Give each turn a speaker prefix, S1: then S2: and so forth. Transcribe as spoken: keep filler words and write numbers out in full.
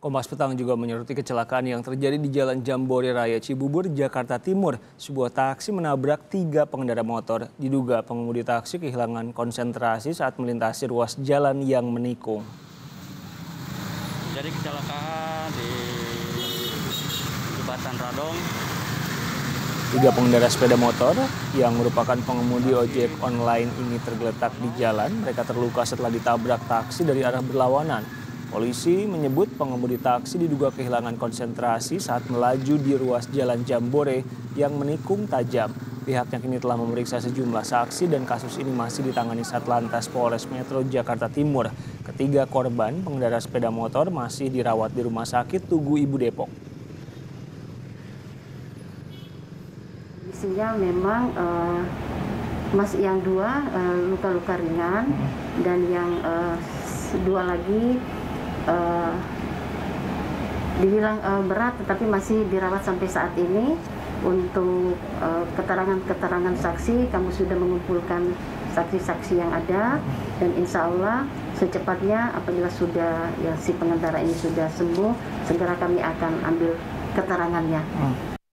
S1: Kompas Petang juga menyoroti kecelakaan yang terjadi di Jalan Jambore Raya Cibubur, Jakarta Timur. Sebuah taksi menabrak tiga pengendara motor. Diduga pengemudi taksi kehilangan konsentrasi saat melintasi ruas jalan yang menikung.
S2: Jadi kecelakaan di Jembatan Radong.
S1: Tiga pengendara sepeda motor yang merupakan pengemudi ojek online ini tergeletak di jalan. Mereka terluka setelah ditabrak taksi dari arah berlawanan. Polisi menyebut pengemudi taksi diduga kehilangan konsentrasi saat melaju di ruas jalan Jambore yang menikung tajam. Pihaknya kini telah memeriksa sejumlah saksi dan kasus ini masih ditangani Satlantas Polres Metro Jakarta Timur. Ketiga korban pengendara sepeda motor masih dirawat di Rumah Sakit Tugu Ibu Depok.
S3: Kondisinya memang uh, masih yang dua luka-luka uh, ringan dan yang uh, dua lagi uh, dibilang uh, berat tetapi masih dirawat sampai saat ini. Untuk keterangan-keterangan uh, saksi, kami sudah mengumpulkan saksi-saksi yang ada dan insya Allah secepatnya apabila sudah ya si pengendara ini sudah sembuh, segera kami akan ambil keterangannya. Hmm.